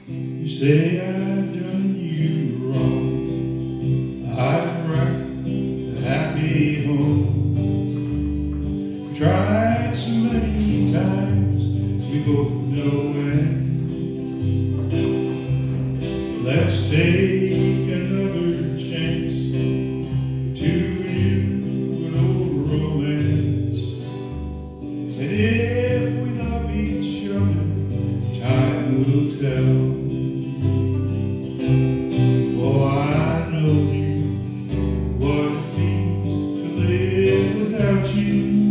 You say I've done you wrong. I've wrecked a happy home. Tried so many times, we both know when. Let's take another chance to renew an old romance. And if we love each other, time will tell. Oh, I know you, what it means to live without you.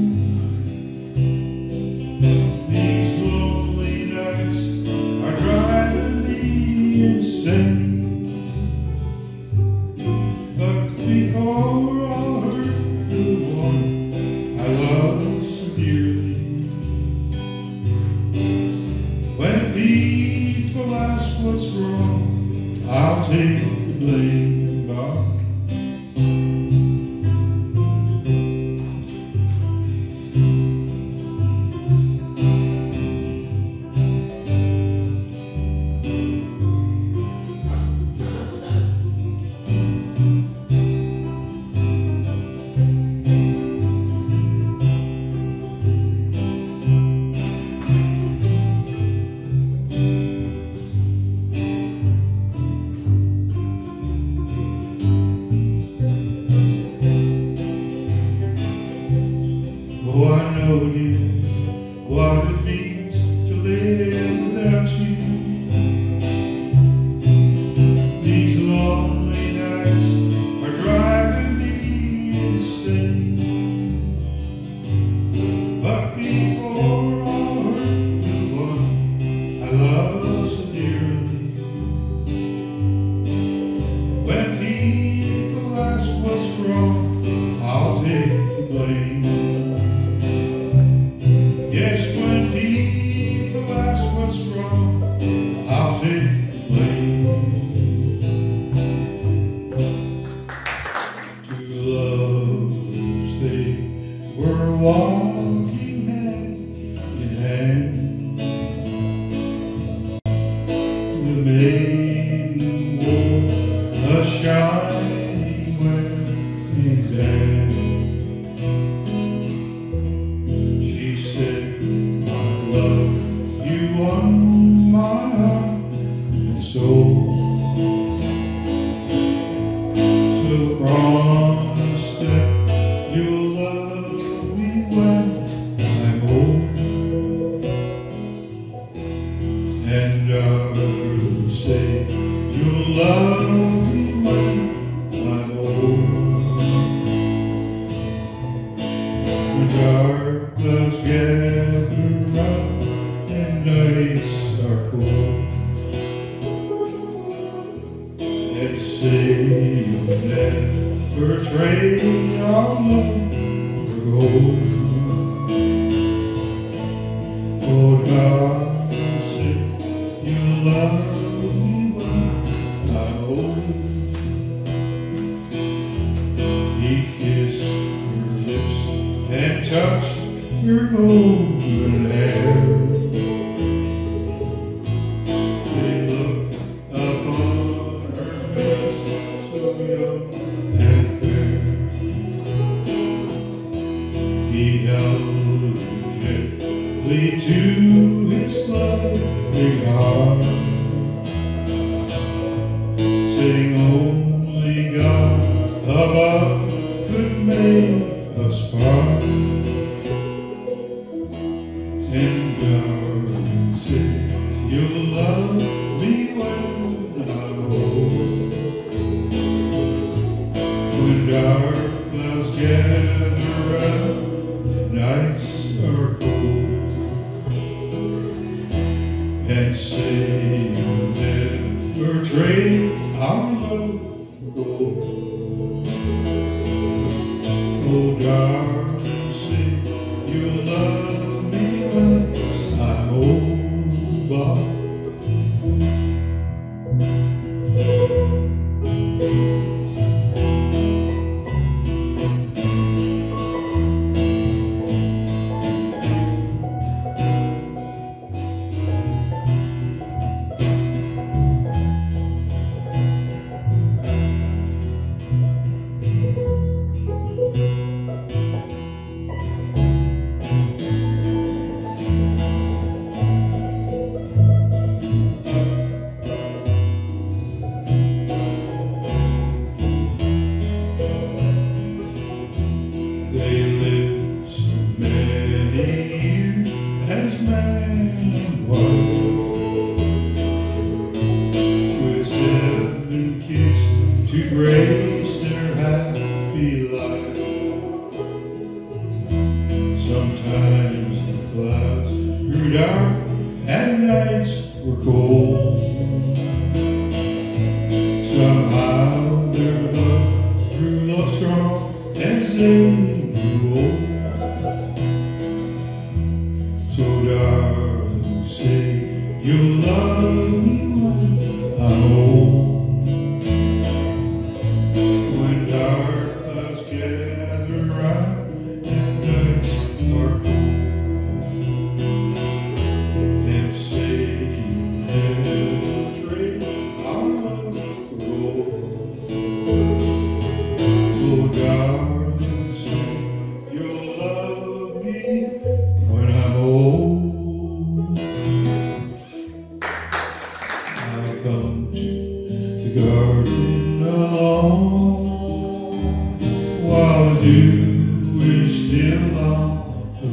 These lonely nights are driving me insane. But before I'll hurt the one I love so dearly, when people ask what's wrong, I'll take the blame back. Oh, I know, dear, what it means to live without you. These lonely nights are driving me insane. But before I'll hurt the one I love so dearly, when people ask what's wrong, I'll take the blame. Yes, when people ask what's wrong, I'll take the blame. Two lovers, they were walking hand in hand. The maiden wore a shiny wedding band. She said, my love, you won my heart and soul. So promise that you'll love me when I'm old. And I'll say you'll love me when I'm old. When dark clouds gather round and nights are cold, and say you'll never trade our love for gold. Oh, darling, say you'll love me when I'm old. He kissed her lips and touched your golden hair. They looked upon her face, so young and fair. He held her gently to his loving heart, saying only God above could make us part. And darling, say you'll love me when I'm old. When dark clouds gather round, nights are cold, and say you'll never trade our love for gold. Oh, darling, say you'll love me when I'm old, Bob. come to the garden alone, while the dew is still on the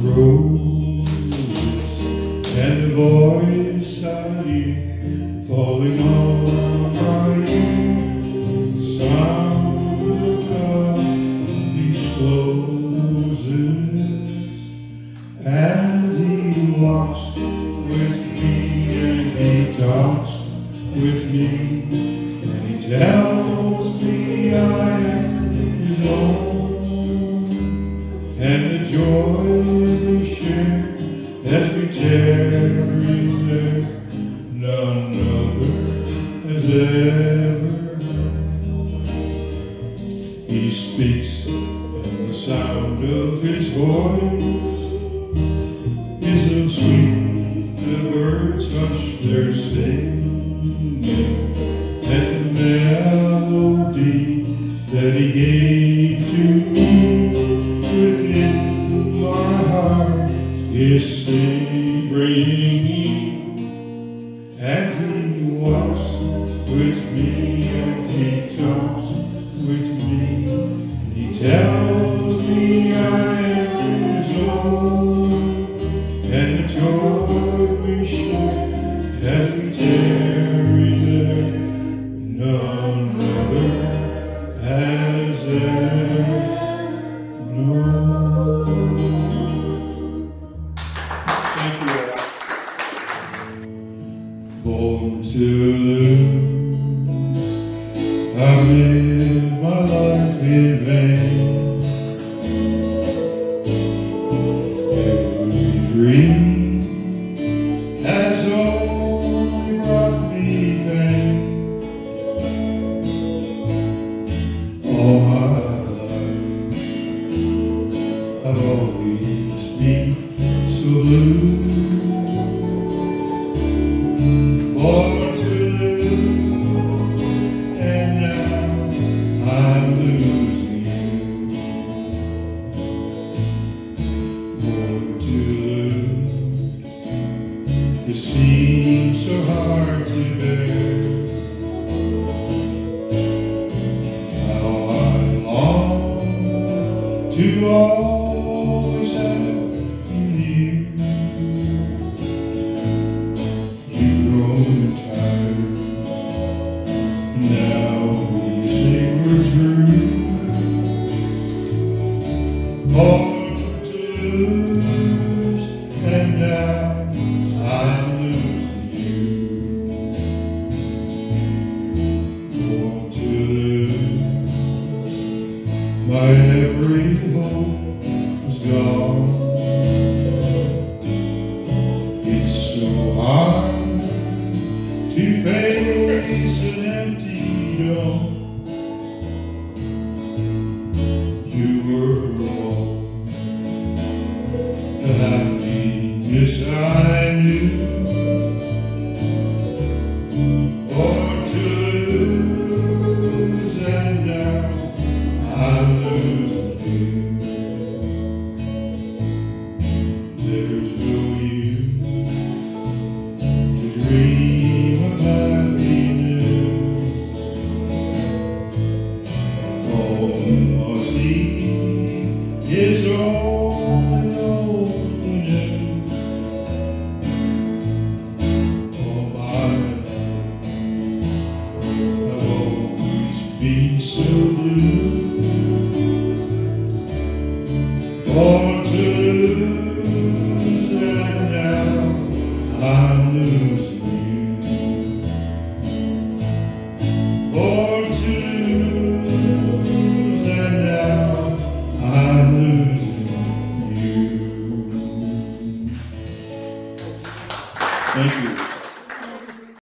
roses, and the voice I hear falling on my ear, the sound of the clouds closes, and he walks with me and he talks with me, and he tells me I am his own, and the joys we share as we tarry there, none other has ever known. He speaks, and the sound of his voice is so sweet the birds hush their singing, and the melody that he gave to me within my heart is still ringing. And he walks with me and he talks with me, and he tells me I am his own, and the joy we share as we tarry there, none other has ever known. Thank you. Born to lose, I've lived my life in vain. Every dream has only brought me pain. All my life I've always been so blue. Born to lose, and now I'm losing you. Born to lose, it seems so hard to bear. How I long to always have you. Tired. Now we say we're through. Born to lose, and now I'm losing you. Born to lose, my every hope is gone. It's so hard to face an empty dome.